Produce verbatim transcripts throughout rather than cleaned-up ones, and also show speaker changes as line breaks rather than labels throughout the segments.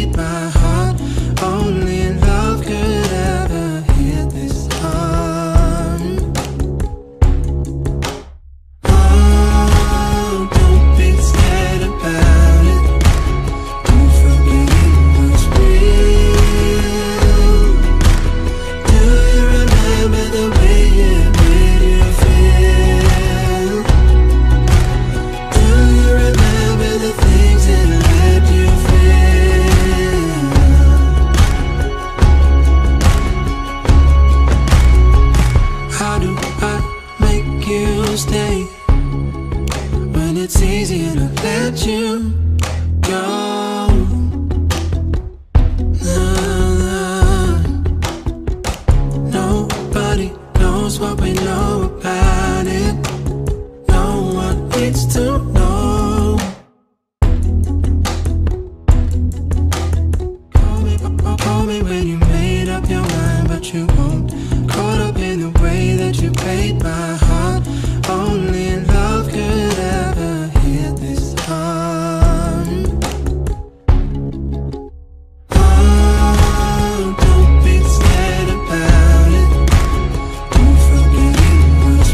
made my heart. Only love could ever heal this heart. Oh, don't be scared about it. Don't forget it was real. Do you remember the way it made you feel? Do you remember the things it let you feel? How do I make you stay when it's easier to let you go? Nah, nobody knows what we know about it. No one needs to know. Call me, call me when you made up your mind, but you won't. Caught up in the way that you played my heart. Only love could ever heal this heart. Oh, don't be scared about it. Don't forget it was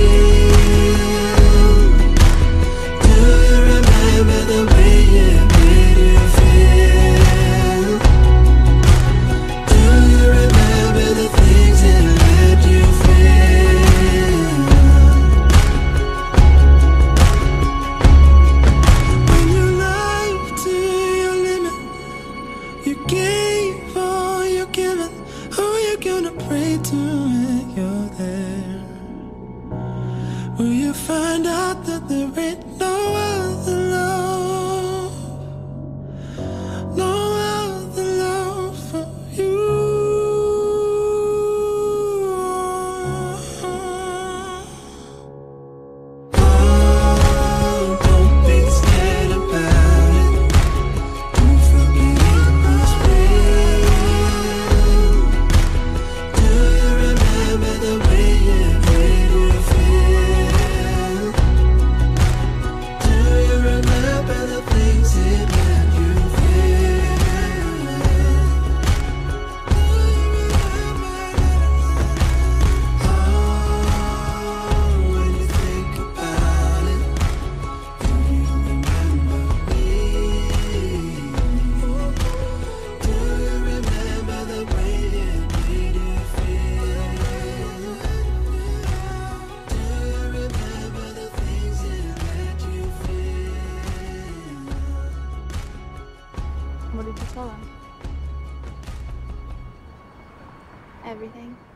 real. Do you remember the way it made you feel? Do you remember the things it let you feel? When you live to your limit, you gave all you're given. Who you gonna pray to when you're there? Will you find out that there ain't no other love, no other love for you? Oh, don't be scared about it. Don't forget it was real. Do you remember the way it made you feel? Do you remember the things it let you feel? Do you remember? Oh, when you think about it, do you remember me? Do you remember the way it made you feel? Do you remember the things it let you feel?
What did you tell him?
Everything.